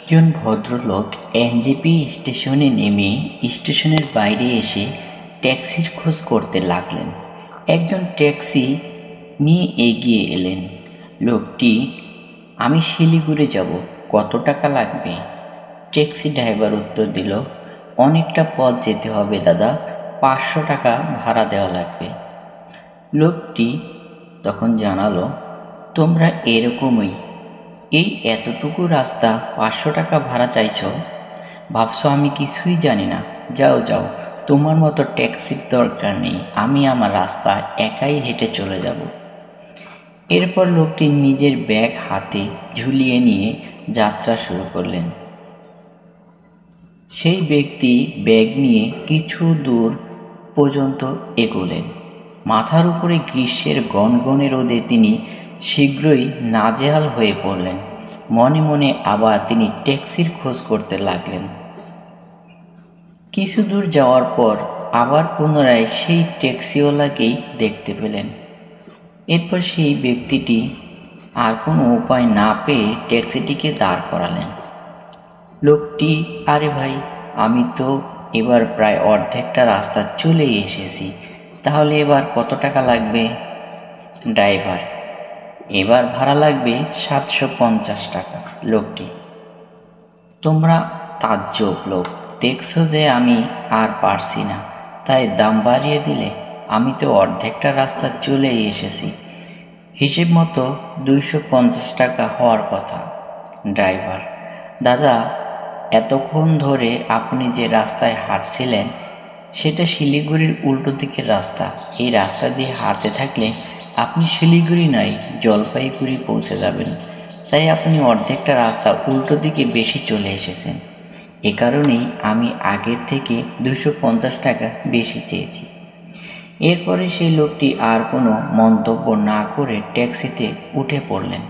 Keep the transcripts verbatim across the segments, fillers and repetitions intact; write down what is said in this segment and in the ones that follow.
একজন ভদ্রলোক এনজেপি স্টেশনে নেমে স্টেশনের বাইরে এসে ট্যাক্সির খোঁজ করতে লাগলেন। একজন ট্যাক্সি নিয়ে এগিয়ে এলেন। লোকটি, আমি শিলিগুড়ি যাব, কত টাকা লাগবে? ট্যাক্সি ড্রাইভার উত্তর দিল, অনেকটা পথ যেতে হবে দাদা, পাঁচশো টাকা ভাড়া দেওয়া লাগবে। লোকটি তখন জানালো, তোমরা এরকমই, এই এতটুকু রাস্তা পাঁচশো টাকা ভাড়া চাইছ? ভাবছো আমি কিছুই জানি না? যাও যাও, তোমার মতো ট্যাক্সির দরকার নেই, আমি আমার রাস্তা একাই হেঁটে চলে যাব। এরপর লোকটি নিজের ব্যাগ হাতে ঝুলিয়ে নিয়ে যাত্রা শুরু করলেন। সেই ব্যক্তি ব্যাগ নিয়ে কিছু দূর পর্যন্ত এগোলেন। মাথার উপরে গ্রীষ্মের গনগনে রোদে তিনি শীঘ্রই নাজেহাল হয়ে পড়লেন। মনে মনে আবার তিনি ট্যাক্সির খোঁজ করতে লাগলেন। কিছু দূর যাওয়ার পর আবার পুনরায় সেই ট্যাক্সিওয়ালাকেই দেখতে পেলেন। এরপর সেই ব্যক্তিটি আর কোনো উপায় না পেয়ে ট্যাক্সিটিকে দাঁড় করালেন। লোকটি, আরে ভাই, আমি তো এবার প্রায় অর্ধেকটা রাস্তা চলে এসেছি, তাহলে এবার কত টাকা লাগবে? ড্রাইভার, এবার ভাড়া লাগবে সাতশো পঞ্চাশ টাকা। লোকটি, তোমরা তাজ্জব লোক, দেখছো যে আমি আর পারছি না, তাই দাম বাড়িয়ে দিলে? আমি তো অর্ধেকটা রাস্তা চলে এসেছি, হিসেব মতো দুইশো পঞ্চাশ টাকা হওয়ার কথা। ড্রাইভার, দাদা, এতক্ষণ ধরে আপনি যে রাস্তায় হাঁটছিলেন সেটা শিলিগুড়ির উল্টো দিকের রাস্তা। এই রাস্তা দিয়ে হাঁটতে থাকলে আপনি শিলিগুড়ি নয় জলপাইগুড়ি পৌঁছে যাবেন, তাই আপনি অর্ধেকটা রাস্তা উল্টো দিকে বেশি চলে এসেছেন। এ কারণেই আমি আগের থেকে দুশো পঞ্চাশ টাকা বেশি চেয়েছি। এরপরে সেই লোকটি আর কোনো মন্তব্য না করে ট্যাক্সিতে উঠে পড়লেন।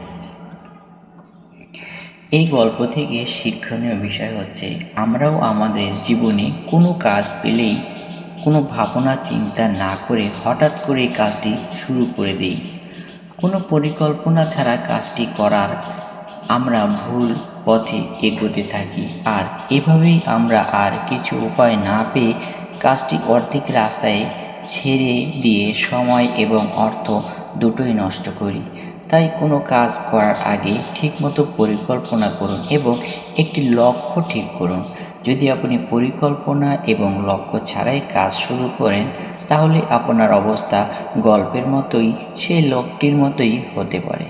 এই গল্প থেকে শিক্ষণীয় বিষয় হচ্ছে, আমরাও আমাদের জীবনে কোনো কাজ পেলেই কোনো ভাবনা চিন্তা না করে হঠাৎ করে কাজটি শুরু করে দিই। কোনো পরিকল্পনা ছাড়া কাজটি করার আমরা ভুল পথে এগোতে থাকি, আর এভাবেই আমরা আর কিছু উপায় না পেয়ে কাজটি অর্ধেক রাস্তায় ছেড়ে দিয়ে সময় এবং অর্থ দুটোই নষ্ট করি। তাই কোনো কাজ করার আগে ঠিকমতো পরিকল্পনা করুন এবং একটি লক্ষ্য ঠিক করুন। যদি আপনি পরিকল্পনা এবং লক্ষ্য ছাড়াই কাজ শুরু করেন, তাহলে আপনার অবস্থা গল্পের মতোই সেই লোকটির মতোই হতে পারে।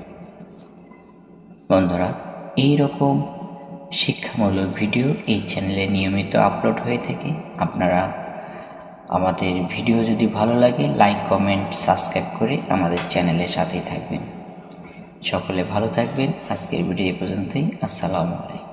বন্ধুরা, এই রকম শিক্ষামূলক ভিডিও এই চ্যানেলে নিয়মিত আপলোড হয়ে থাকে। আপনারা আমাদের ভিডিও যদি ভালো লাগে লাইক, কমেন্ট, সাবস্ক্রাইব করে আমাদের চ্যানেলের সাথেই থাকবেন। সকলে ভালো থাকবেন। আজকের ভিডিও এ পর্যন্তই। আসসালামু আলাইকুম।